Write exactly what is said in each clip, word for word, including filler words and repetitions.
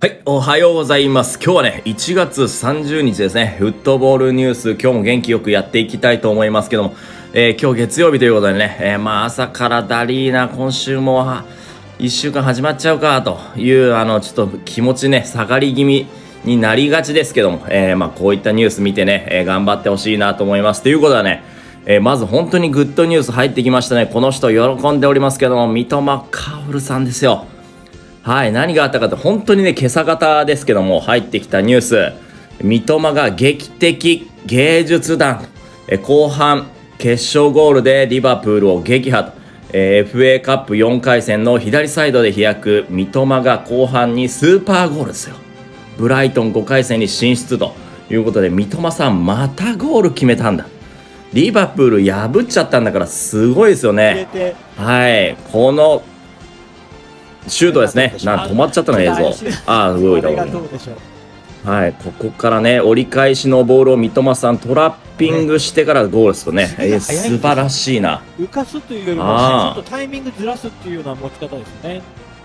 はい、おはようございます。今日はね、いちがつさんじゅうにちですね。フットボールニュース、今日も元気よくやっていきたいと思いますけども、えー、今日月曜日ということでね、えー、まあ朝からだりーな、今週もいっしゅうかん始まっちゃうかという、あの、ちょっと気持ちね、下がり気味になりがちですけども、えー、まあこういったニュース見てね、えー、頑張ってほしいなと思います。ということはね、えー、まず本当にグッドニュース入ってきましたね。この人喜んでおりますけども、三笘薫さんですよ。はい、何があったかと、本当にね、今朝方ですけども、入ってきたニュース、三笘が劇的芸術弾、え後半、決勝ゴールでリバプールを撃破と、えー、エフエー カップよんかい戦の左サイドで飛躍、三笘が後半にスーパーゴールですよ。ブライトンごかい戦に進出ということで、三笘さん、またゴール決めたんだ。リバプール破っちゃったんだから、すごいですよね。はい、このシュートですね。なん止まっちゃったの映像。ああ、動いた動いた。はい、ここからね、折り返しのボールを三笘さんトラッピングしてからゴールですよね。えー、素晴らしいな。 浮かすというよりも、ちょっとタイミングずらすっていうような持ち方ですね。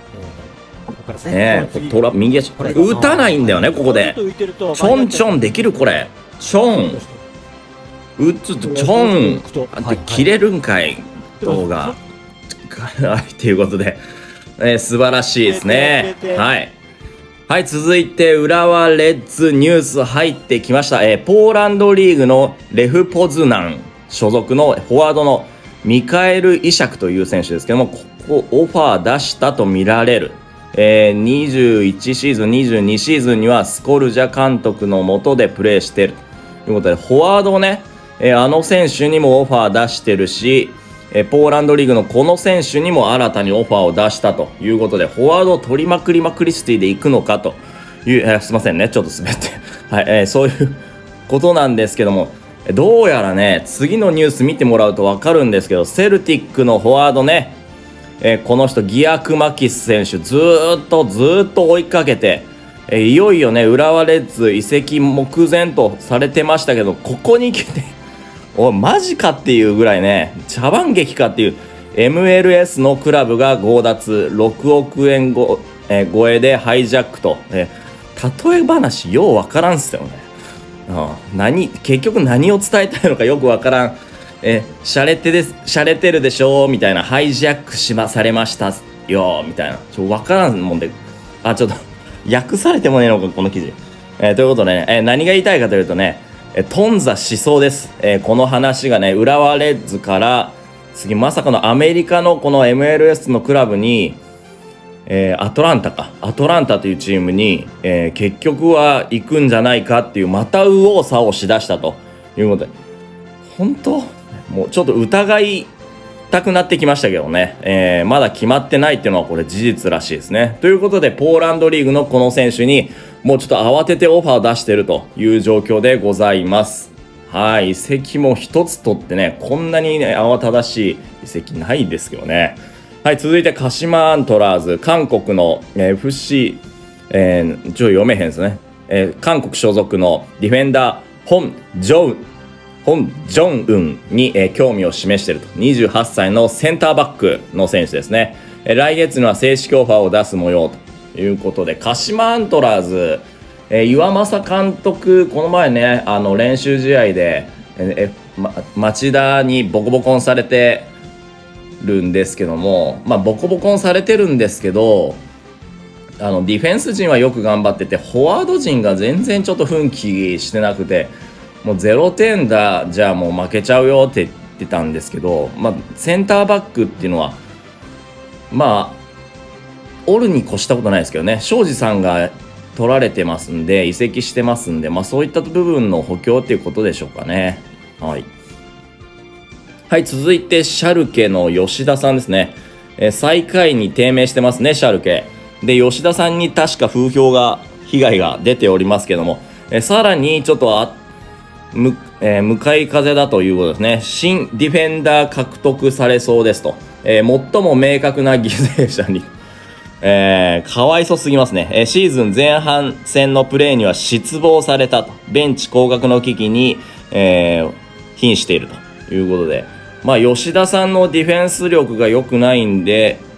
ねえ、トラ右足、打たないんだよね、ここで。ちょんちょんできる、これ。ちょん。打つと、ちょん。切れるんかい、動画。はい、ということで。えー、素晴らしいですね。はい。はい、続いて、浦和レッズニュース入ってきました。えー、ポーランドリーグのレフポズナン所属のフォワードのミカエル・イシャクという選手ですけども、ここオファー出したと見られる。えー、にじゅういちシーズン、にじゅうにシーズンにはスコルジャ監督の下でプレーしているということで、フォワードをね、えー、あの選手にもオファー出してるし、えポーランドリーグのこの選手にも新たにオファーを出したということで、フォワードを取りまくりまくりスティで行くのかという、えー、すいませんね、ちょっと滑って、はいえー、そういうことなんですけども、どうやらね、次のニュース見てもらうと分かるんですけど、セルティックのフォワードね、えー、この人、ギアクマキス選手、ずーっとずーっと追いかけて、えー、いよいよね、浦和レッズ移籍目前とされてましたけど、ここに来て、おいマジかっていうぐらいね、茶番劇かっていう エムエルエス のクラブが強奪ろくおくえんご、えー、超えでハイジャックと、えー、例え話ようわからんっすよね、うん、何結局何を伝えたいのかよくわからん。えー、しゃれてですしゃれてるでしょみたいな、ハイジャックしまされましたよみたいな、ちょわからんもんで、あちょっと訳されてもねえのかこの記事、えー、ということでね、えー、何が言いたいかというとね、頓挫しそうです、えー、この話がね、浦和レッズから次まさかのアメリカのこの エムエルエス のクラブに、えー、アトランタかアトランタというチームに、えー、結局は行くんじゃないかっていう、また右往左往しだしたということで、本当もうちょっと疑いたくなってきましたけどね、えー、まだ決まってないっていうのはこれ事実らしいですね。ということで、ポーランドリーグのこの選手にもうちょっと慌ててオファーを出しているという状況でございます。はい、移籍も一つ取ってね、こんなに、ね、慌ただしい移籍ないですけどね。はい、続いて鹿島アントラーズ、韓国の エフシー、えー、ちょっと読めへんですね、えー、韓国所属のディフェンダー、ホン・ジョンホン・ジョンウンに、えー、興味を示していると。にじゅうはっさいのセンターバックの選手ですね。えー、来月には正式オファーを出す模様ということで、鹿島アントラーズ、えー、岩政監督、この前ね、あの練習試合で、えーま、町田にボコボコンされてるんですけども、まあ、ボコボコンされてるんですけど、あのディフェンス陣はよく頑張ってて、フォワード陣が全然ちょっと奮起してなくて、もうゼロてんだ、じゃあもう負けちゃうよって言ってたんですけど、まあ、センターバックっていうのは、まあ、おるに越したことないですけどね、庄司さんが取られてますんで、移籍してますんで、まあ、そういった部分の補強っていうことでしょうかね。はい。はい、続いて、シャルケの吉田さんですね。えー、最下位に低迷してますね、シャルケ。で、吉田さんに確か風評が、被害が出ておりますけども、えー、さらにちょっとあ、むえー、向かい風だということですね。新ディフェンダー獲得されそうですと。えー、最も明確な犠牲者に、えー、かわいそすぎますね。えー、シーズン前半戦のプレーには失望されたと。ベンチ降格の危機に、えー、瀕しているということで。まあ、吉田さんのディフェンス力が良くないんで、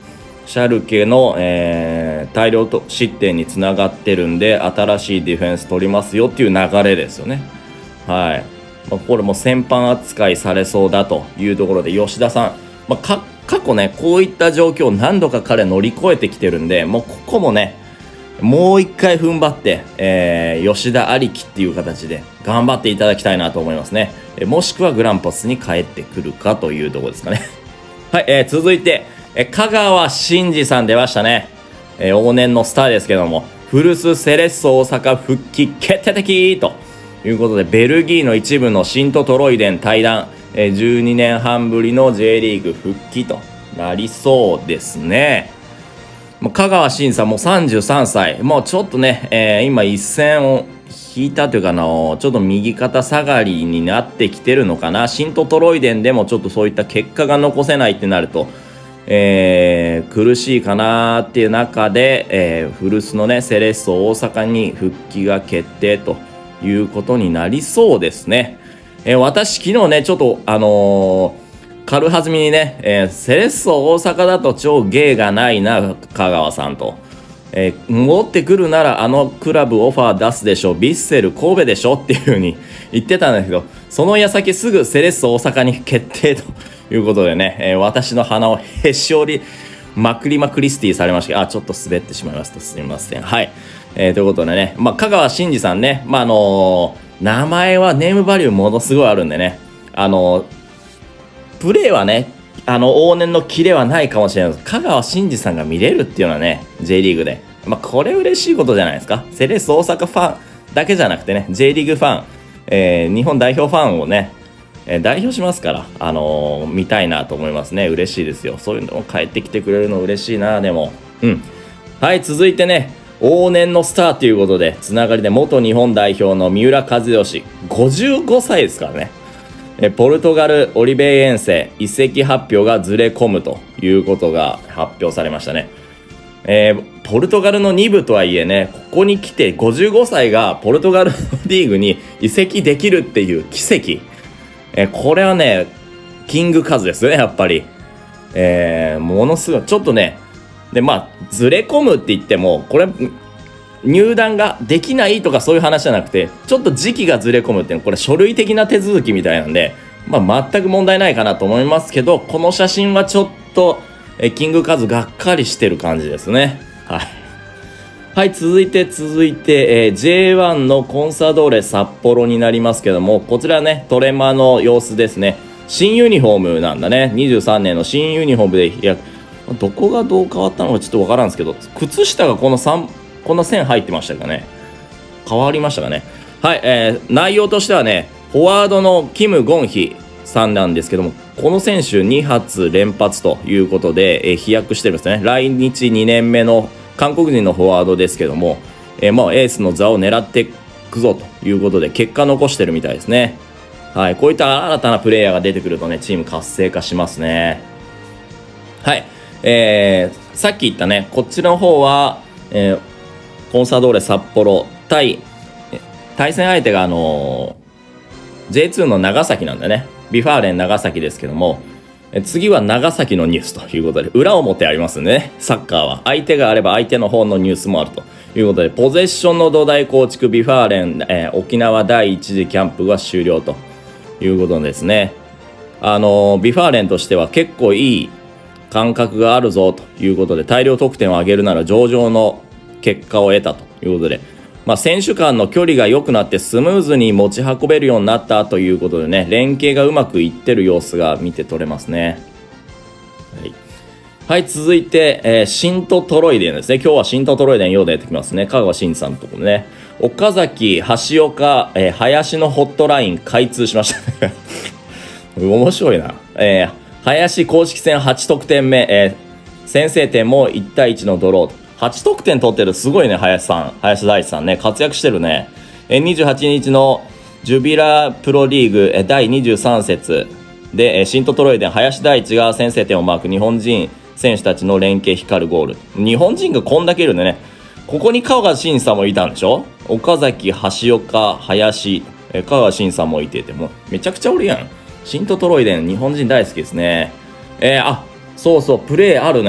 シャルケの、えー、大量失点につながってるんで、新しいディフェンス取りますよっていう流れですよね。はい。まあ、これも先般扱いされそうだというところで、吉田さん、まあ、か過去ね、こういった状況を何度か彼乗り越えてきてるんで、もうここもね、もう一回踏ん張って、えー、吉田ありきっていう形で頑張っていただきたいなと思いますね。えもしくはグランパスに帰ってくるかというところですかね。はい、えー、続いて、え香川真司さん出ましたね。えー、往年のスターですけども、古巣セレッソ大阪復帰決定的ということで、ベルギーの一部のシントトロイデン退団、えー、じゅうにねんはんぶりの J リーグ復帰となりそうですね。もう香川真司さんもさんじゅうさんさい、もうちょっとね、えー、今一線を引いたというかな、ちょっと右肩下がりになってきてるのかな。シントトロイデンでもちょっとそういった結果が残せないってなると、えー、苦しいかなっていう中で、えー、古巣のね、セレッソ大阪に復帰が決定ということになりそうですね。えー、私昨日ね、ちょっとあのー軽はずみにね、えー、セレッソ大阪だと超芸がないな、香川さんと。えー、戻ってくるならあのクラブオファー出すでしょ、ヴィッセル神戸でしょっていう風に言ってたんだけど、その矢先すぐセレッソ大阪に決定ということでね、えー、私の鼻をへし折りまくりまくりスティされました。あ、ちょっと滑ってしまいました。すみません。はい。えー、ということでね、まあ、香川真司さんね、まあ、あのー、名前はネームバリューものすごいあるんでね、あのー、プレーはね、あの、往年のキレはないかもしれないです。香川真司さんが見れるっていうのはね、J リーグで。まあ、これ嬉しいことじゃないですか。セレッソ大阪ファンだけじゃなくてね、J リーグファン、えー、日本代表ファンをね、えー、代表しますから、あのー、見たいなと思いますね。嬉しいですよ。そういうのも帰ってきてくれるの嬉しいな、でも。うん。はい、続いてね、往年のスターということで、つながりで元日本代表の三浦知良、ごじゅうごさいですからね。ポルトガルオリベイ遠征移籍発表がずれ込むということが発表されましたね。えー、ポルトガルのに部とはいえね、ここに来てごじゅうごさいがポルトガルリーグに移籍できるっていう奇跡。えー、これはね、キングカズですね、やっぱり。えー、ものすごい、ちょっとね、で、まあ、ずれ込むって言っても、これ、入団ができないとかそういう話じゃなくて、ちょっと時期がずれ込むっていうのは、これ書類的な手続きみたいなんで、まあ全く問題ないかなと思いますけど、この写真はちょっと、えキングカズがっかりしてる感じですね。はい。はい、続いて続いて、えー、ジェイワン のコンサドーレ札幌になりますけども、こちらね、トレマの様子ですね。新ユニフォームなんだね。にじゅうさんねんの新ユニフォームで、いや、どこがどう変わったのかちょっとわからんですけど、靴下がこのさん、こんな線入ってましたかね。変わりましたかね。はい、えー、内容としてはね、フォワードのキム・ゴンヒさんなんですけども、この選手に発連発ということで、えー、飛躍してるんですね。来日にねんめの韓国人のフォワードですけども、えー、まあエースの座を狙っていくぞということで、結果残してるみたいですね。はい、こういった新たなプレイヤーが出てくるとね、チーム活性化しますね。はい、えー、さっき言ったね、こっちの方は、えーコンサドーレ札幌対対戦相手があのー、ジェイツー の長崎なんだね。ビファーレン長崎ですけども、え次は長崎のニュースということで、裏表ありますね。サッカーは相手があれば相手の方のニュースもあるということで、ポゼッションの土台構築、ビファーレン、えー、沖縄第一次キャンプが終了ということですね。あのー、ビファーレンとしては結構いい感覚があるぞということで、大量得点を上げるなら上々の結果を得たということで、まあ、選手間の距離が良くなってスムーズに持ち運べるようになったということでね、連携がうまくいってる様子が見て取れますね。はい、はい、続いて、えー、シントトロイデンですね。今日はシントトロイデンよう出てきますね。香川真司さんのところね。岡崎、橋岡、えー、林のホットライン開通しましたね。面白いな。えー、林公式戦はち得点目、えー、先制点もいち対いちのドロー。はち得点取ってる、すごいね、林さん。林大地さんね、活躍してるね。えにじゅうはちにちのジュビラプロリーグえだいにじゅうさん節で、えシントトロイデン、林大地が先制点をマーク。日本人選手たちの連携光るゴール。日本人がこんだけいるんでね。ここに香川真司さんもいたんでしょ。岡崎、橋岡、林、え香川真司さんもいてて、もうめちゃくちゃおるやん。シントトロイデン、日本人大好きですね。えー、あ、そうそう、プレーあるね。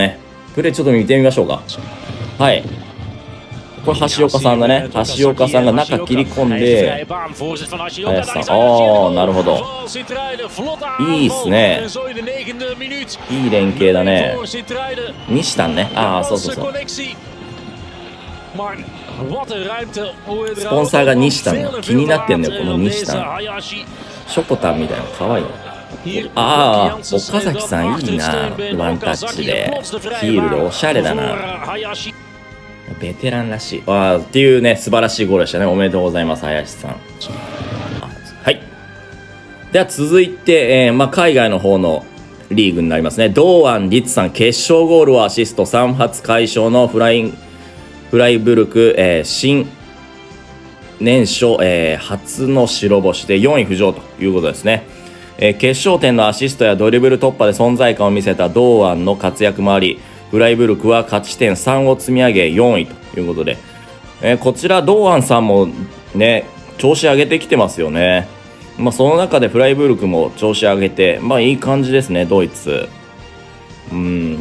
プレーちょっと見てみましょうか。はい。これ橋岡さんだね。橋岡さんが中切り込んで、林さん。ああ、なるほど。いいっすね。いい連携だね。西田ね。ああ、そうそうそう。スポンサーが西田の気になってんだよ、この西田。ショコタンみたいなのかわいいの。ああ、岡崎さんいいな。ワンタッチで。ヒールでおしゃれだな。ベテランらしい。ああ、っていうね、素晴らしいゴールでしたね。おめでとうございます、林さん。はい。では続いて、えーまあ、海外の方のリーグになりますね。堂安律さん、決勝ゴールをアシスト、さん発快勝のフライン、フライブルク、えー、新年初、えー、初の白星でよんい浮上ということですね。えー、決勝点のアシストやドリブル突破で存在感を見せた堂安の活躍もあり、フライブルクは勝ち点さんを積み上げよんいということで、えー、こちら堂安さんもね、調子上げてきてますよね。まあ、その中でフライブルクも調子上げて、まあいい感じですね、ドイツ。うん、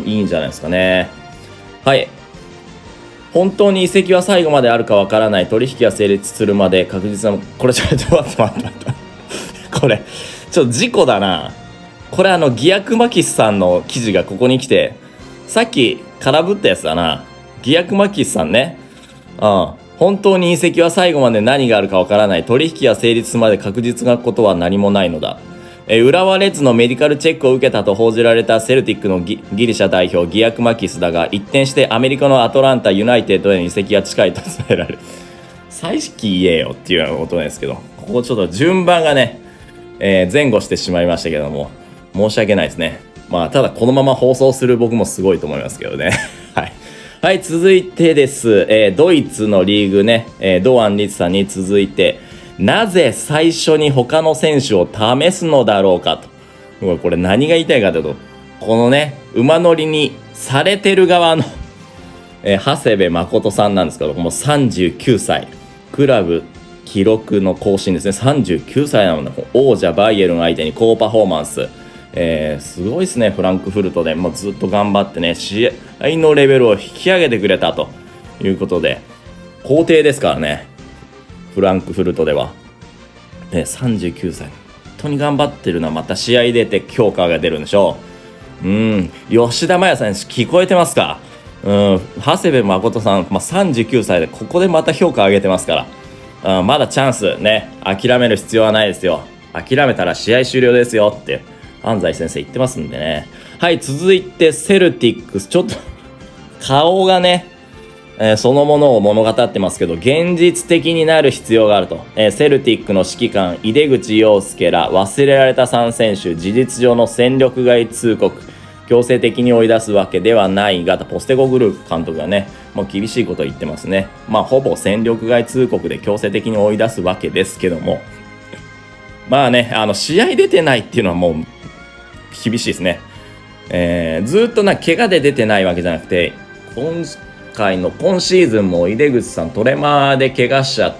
いいんじゃないですかね。はい。本当に移籍は最後まであるかわからない。取引が成立するまで確実な、これちょっと待って待って待って。これ、ちょっと事故だな。これあの、ギアクマキスさんの記事がここに来て、さっき空振ったやつだな。ギアクマキスさんね。うん。本当に移籍は最後まで何があるかわからない。取引が成立するまで確実なことは何もないのだ。え浦和レッズのメディカルチェックを受けたと報じられたセルティックの ギ, ギリシャ代表ギアクマキスだが、一転してアメリカのアトランタユナイテッドへの移籍が近いと伝えられる。再起言えよっていうことなんですけど、ここちょっと順番がね、えー、前後してしまいましたけども、申し訳ないですね。まあ、ただこのまま放送する僕もすごいと思いますけどね。はい。はい、続いてです。えー、ドイツのリーグね、えー、堂安律さんに続いて、なぜ最初に他の選手を試すのだろうかと。これ何が言いたいかというと、このね、馬乗りにされてる側の、えー、長谷部誠さんなんですけど、もうさんじゅうきゅうさい。クラブ記録の更新ですね。さんじゅうきゅうさいなので、王者バイエルン相手に高パフォーマンス。えー、すごいですね、フランクフルトで。もうずっと頑張ってね、試合のレベルを引き上げてくれたということで、皇帝ですからね。フランクフルトでは、ね、さんじゅうきゅうさい、本当に頑張ってるのはまた試合出て評価が出るんでしょう。うん、吉田麻也さん聞こえてますか？うん、長谷部誠さん、まあ、さんじゅうきゅうさいでここでまた評価上げてますから、うん、まだチャンスね、諦める必要はないですよ。諦めたら試合終了ですよって安西先生言ってますんでね。はい、続いてセルティックス、ちょっと顔がね、えー、そのものを物語ってますけど、現実的になる必要があると。えー、セルティックの指揮官、井出口洋介ら忘れられたさん選手、事実上の戦力外通告、強制的に追い出すわけではないが、ポステゴグループ監督がね、もう厳しいことを言ってますね。まあ、ほぼ戦力外通告で強制的に追い出すわけですけども、まあね、あの、試合出てないっていうのはもう、厳しいですね。えー、ずっとな、怪我で出てないわけじゃなくて、今回の今シーズンも井出口さんトレマーで怪我しちゃって、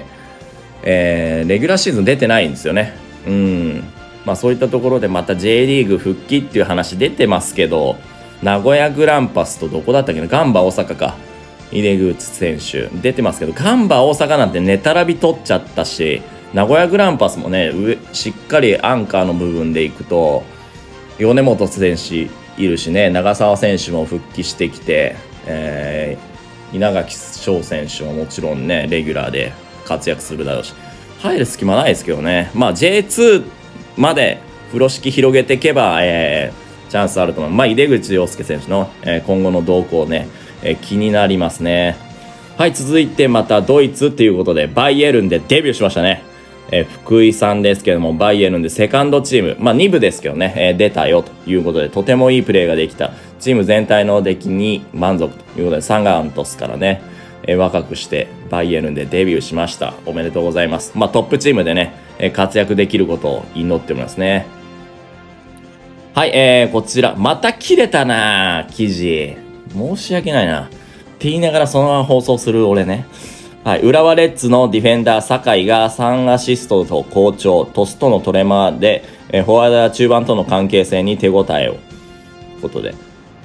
えー、レギュラーシーズン出てないんですよね。うん。まあそういったところでまた J リーグ復帰っていう話出てますけど、名古屋グランパスとどこだったっけな、ガンバ大阪か。井出口選手出てますけど、ガンバ大阪なんてネタラビ取っちゃったし、名古屋グランパスもね、上しっかりアンカーの部分でいくと、米本選手いるしね、長澤選手も復帰してきて、えー、稲垣翔選手ももちろんね、レギュラーで活躍するだろうし、入る隙間ないですけどね、まあ ジェイツー まで風呂敷広げていけば、えー、チャンスあると思う。まあ、井出口洋介選手の、えー、今後の動向ね、えー、気になりますね。はい、続いてまたドイツということで、バイエルンでデビューしましたね。えー、福井さんですけども、バイエルンでセカンドチーム、まあに部ですけどね、えー、出たよということで、とてもいいプレーができた。チーム全体の出来に満足ということで、サガントスからね、えー、若くしてバイエルンでデビューしました。おめでとうございます。まあトップチームでね、えー、活躍できることを祈っておりますね。はい、えー、こちら、また切れたな記事。申し訳ないな。って言いながらそのまま放送する俺ね。はい、浦和レッズのディフェンダー酒井がさんアシストと好調、トスとのトレマーで、えー、フォワードや中盤との関係性に手応えを。ということで、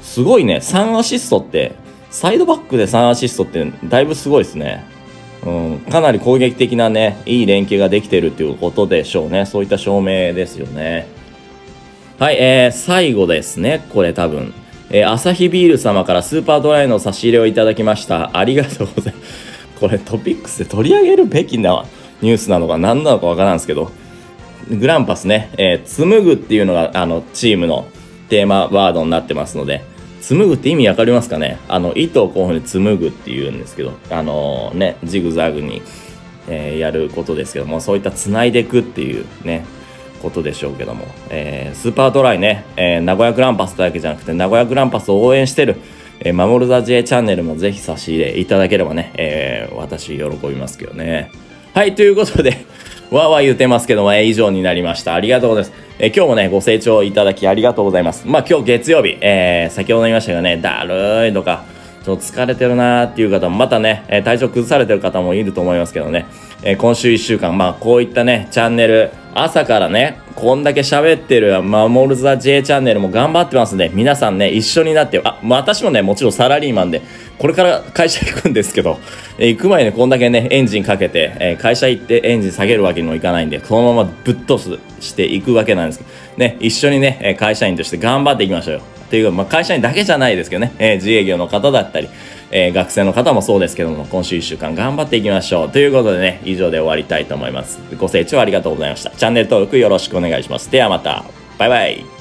すごいね。さんアシストって、サイドバックでさんアシストってだいぶすごいですね。うん、かなり攻撃的なね、いい連携ができてるっていうことでしょうね。そういった証明ですよね。はい、えー、最後ですね。これ多分。えー、アサヒビール様からスーパードライの差し入れをいただきました。ありがとうございます。これトピックスで取り上げるべきなニュースなのか何なのかわからんですけど、グランパスね、えー、紡ぐっていうのがあのチームのテーマワードになってますので、紡ぐって意味わかりますかね。あの糸をこういうふうに紡ぐっていうんですけど、あのー、ね、ジグザグに、えー、やることですけども、そういった繋いでいくっていうね、ことでしょうけども、えー、スーパードライね、えー、名古屋グランパスだけじゃなくて、名古屋グランパスを応援してる、えー、守るザ J チャンネルもぜひ差し入れいただければね、えー、私喜びますけどね。はい、ということで、わーわー言ってますけども、えー、以上になりました。ありがとうございます。えー、今日もね、ご清聴いただきありがとうございます。まあ今日月曜日、えー、先ほど言いましたがね、だるいとか、ちょっと疲れてるなーっていう方も、またね、えー、体調崩されてる方もいると思いますけどね、えー、今週いっしゅうかん、まあこういったね、チャンネル、朝からね、こんだけ喋ってる守るザ J チャンネルも頑張ってますんで、皆さんね、一緒になって、あ、まあ、私もね、もちろんサラリーマンで、これから会社行くんですけど、えー、行く前にこんだけね、エンジンかけて、えー、会社行ってエンジン下げるわけにもいかないんで、そのままぶっ通していくわけなんですけど、ね、一緒にね、会社員として頑張っていきましょうよ。っていうか、まあ、会社員だけじゃないですけどね、えー、自営業の方だったり、えー、学生の方もそうですけども、今週いっしゅうかん頑張っていきましょう。ということでね、以上で終わりたいと思います。ご清聴ありがとうございました。チャンネル登録よろしくお願いします。ではまた。バイバイ。